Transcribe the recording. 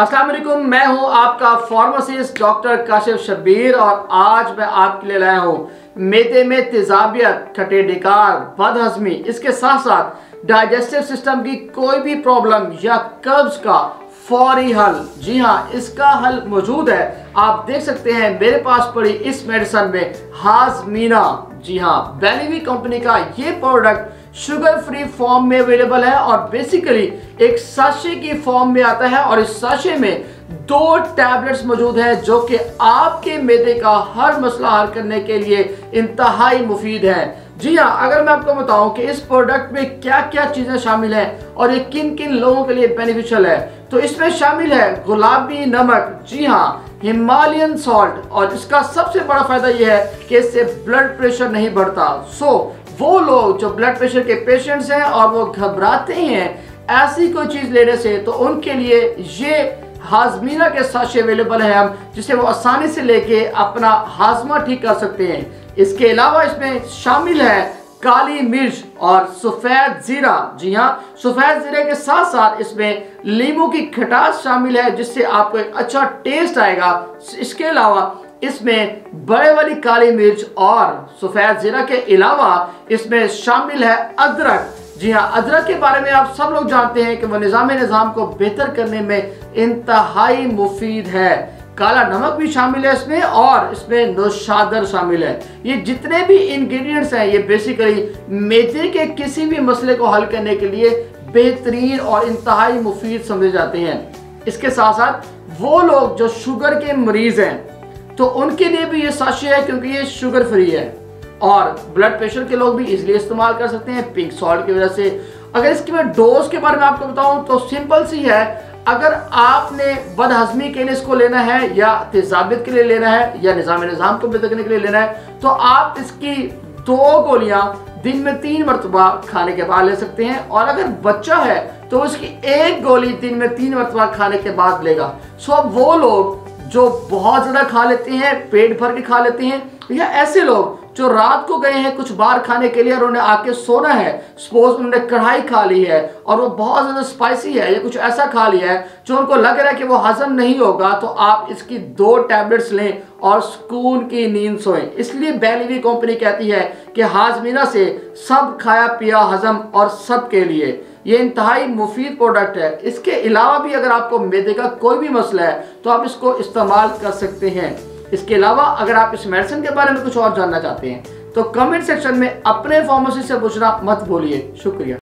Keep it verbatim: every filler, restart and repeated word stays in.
अस्सलाम वालेकुम, मैं हूं आपका फार्मासिस्ट डॉक्टर काशिफ शब्बीर और आज मैं आपके लिए लाया हूं मैदे में तेजाबियत, खट्टे ढिकार, बदहजमी, इसके साथ साथ डाइजेस्टिव सिस्टम की कोई भी प्रॉब्लम या कब्ज का फौरी हल। जी हाँ, इसका हल मौजूद है। आप देख सकते हैं मेरे पास पड़ी इस मेडिसिन में हाजमीना। जी हाँ, बेलीवी कंपनी का ये प्रोडक्ट शुगर फ्री फॉर्म में अवेलेबल है और बेसिकली एक साशे की फॉर्म में आता है और इस साशे में दो टैबलेट्स मौजूद हैं जो कि आपके मैदे का हर मसला हल करने के लिए इंतहाई मुफीद है। जी हाँ, अगर मैं आपको बताऊं कि इस प्रोडक्ट में क्या क्या चीजें शामिल हैं और ये किन किन लोगों के लिए बेनिफिशियल है, तो इसमें शामिल है गुलाबी नमक। जी हाँ, हिमालयन सॉल्ट, और इसका सबसे बड़ा फायदा यह है कि इससे ब्लड प्रेशर नहीं बढ़ता। सो वो लोग जो ब्लड प्रेशर के पेशेंट्स हैं और वो घबराते हैं ऐसी कोई चीज लेने से, तो उनके लिए ये हाजमीना के साशे अवेलेबल है हम जिसे वो आसानी से लेके अपना हाजमा ठीक कर सकते हैं। इसके अलावा इसमें शामिल है काली मिर्च और सफेद जीरा। जी हाँ, सफेद जीरे के साथ साथ इसमें नींबू की खटास शामिल है जिससे आपको एक अच्छा टेस्ट आएगा। इसके अलावा इसमें बड़े वाली काली मिर्च और सफेद जीरा के अलावा इसमें शामिल है अदरक। जी हाँ, अदरक के बारे में आप सब लोग जानते हैं कि वह निज़ाम निज़ाम को बेहतर करने में इंतहाई मुफीद है। काला नमक भी शामिल है इसमें और इसमें नौशादर शामिल है। ये जितने भी इंग्रेडिएंट्स हैं ये बेसिकली मैदे के किसी भी मसले को हल करने के लिए बेहतरीन और इंतहाई मुफीद समझे जाते हैं। इसके साथ साथ वो लोग जो शुगर के मरीज हैं तो उनके लिए भी ये साशे है क्योंकि ये शुगर फ्री है और ब्लड प्रेशर के लोग भी इसलिए इस्तेमाल कर सकते हैं पिंक सॉल्ट की वजह से। अगर इसकी मैं डोज के बारे में आपको बताऊं तो सिंपल सी है। अगर आपने बदहजमी के लिए इसको लेना है या तेजाबियत के लिए लेना है या निज़ाम निज़ाम को बेहतर करने के लिए लेना है तो आप इसकी दो गोलियां दिन में तीन मरतबा खाने के बाद ले सकते हैं और अगर बच्चा है तो उसकी एक गोली दिन में तीन मरतबा खाने के बाद लेगा। सो अब वो लोग जो बहुत ज़्यादा खा लेते हैं, पेट भर के खा लेते हैं, या ऐसे लोग जो रात को गए हैं कुछ बाहर खाने के लिए और उन्हें आके सोना है, सपोज उन्होंने कढ़ाई खा ली है और वो बहुत ज़्यादा स्पाइसी है या कुछ ऐसा खा लिया है जो उनको लग रहा है कि वो हजम नहीं होगा, तो आप इसकी दो टैबलेट्स लें और सुकून की नींद सोएं। इसलिए बेलीवी कंपनी कहती है कि हाजमीना से सब खाया पिया हजम और सब के लिए ये इंतहाई मुफीद प्रोडक्ट है। इसके अलावा भी अगर आपको मैदे का कोई भी मसला है तो आप इसको इस्तेमाल कर सकते हैं। इसके अलावा अगर आप इस मेडिसिन के बारे में कुछ और जानना चाहते हैं तो कमेंट सेक्शन में अपने फार्मेसी से पूछना मत भूलिए। शुक्रिया।